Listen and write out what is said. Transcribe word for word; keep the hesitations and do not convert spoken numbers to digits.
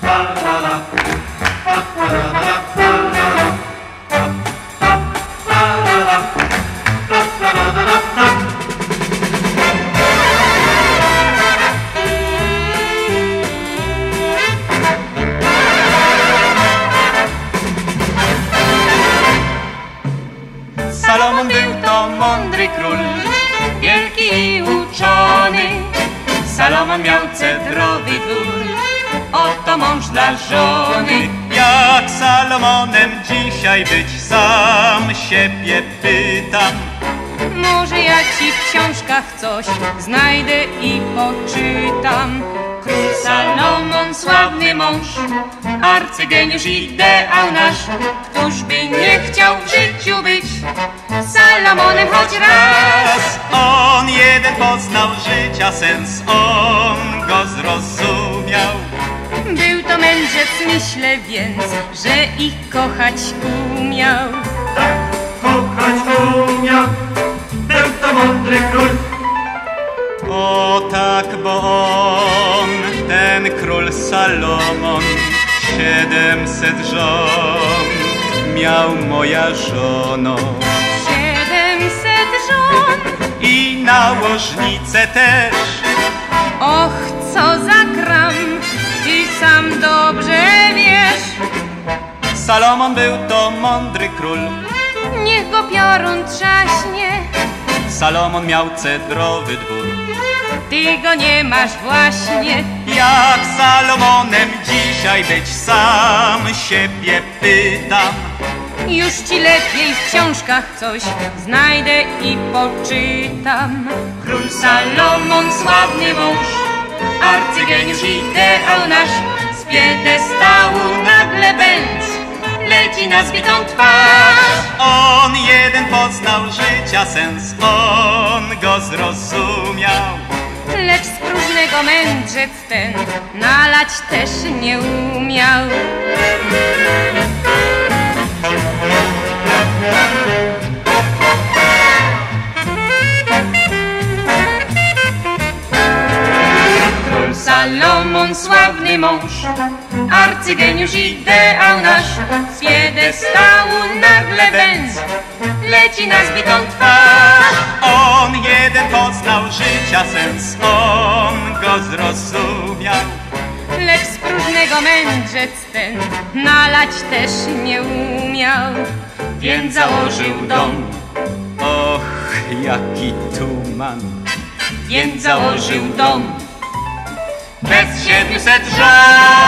Salomon był to mądry król, wielki i uczony. Salomon miał cedrowy dwór, oto mąż dla żony. Jak Salomonem dzisiaj być, sam siebie pytam. Może ja ci w książkach coś znajdę i poczytam. Król Salomon, sławny mąż, arcygeniusz, ideał nasz. Któż by nie chciał w życiu być Salomonem choć raz? On jeden poznał życia sens, on go zrozumiał. Był to mędrzec, myślę więc, że ich kochać umiał. Tak, kochać umiał, był to mądry król. O tak, bo on, ten król Salomon, siedemset żon miał, moja żono. Siedemset żon I nałożnicę też. Och, co za kram, ty sam dobrze wiesz. Salomon był to mądry król, Niech go piorun trzaśnie. Salomon miał cedrowy dwór. Ty go nie masz właśnie. Jak Salomonem dzisiaj być, sam siebie pytam. Już ci lepiej w książkach coś znajdę i poczytam. Król Salomon, sławny mąż, arcygeniusz, ideał nasz. Z piedestału nagle bęc leci na zbitą twarz. On jeden poznał życia sens, on go zrozumiał. Lecz z próżnego mędrzec ten nalać też nie umiał. Król Salomon, sławny mąż, arcygeniusz, ideał nasz. Z piedestału nagle bęc leci na zbitą twarz. On jeden poznał życia sens, on go zrozumiał. Lecz z próżnego mędrzec ten nalać też nie umiał. Więc założył dom, Och, jaki tuman. więc założył dom. Bez siedmiuset żon.